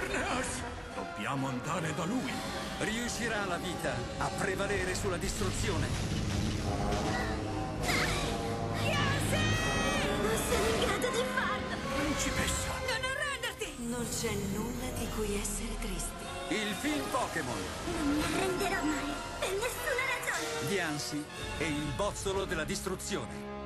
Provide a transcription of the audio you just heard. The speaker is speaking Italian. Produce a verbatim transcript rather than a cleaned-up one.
Xerneas! Dobbiamo andare da lui. Riuscirà la vita a prevalere sulla distruzione? Yase! Non sono in grado di farlo! Principessa! Non arrenderti! Non c'è nulla di cui essere tristi. Il film Pokémon, Non mi arrenderò mai, per nessuna ragione! Diancie e il bozzolo della distruzione.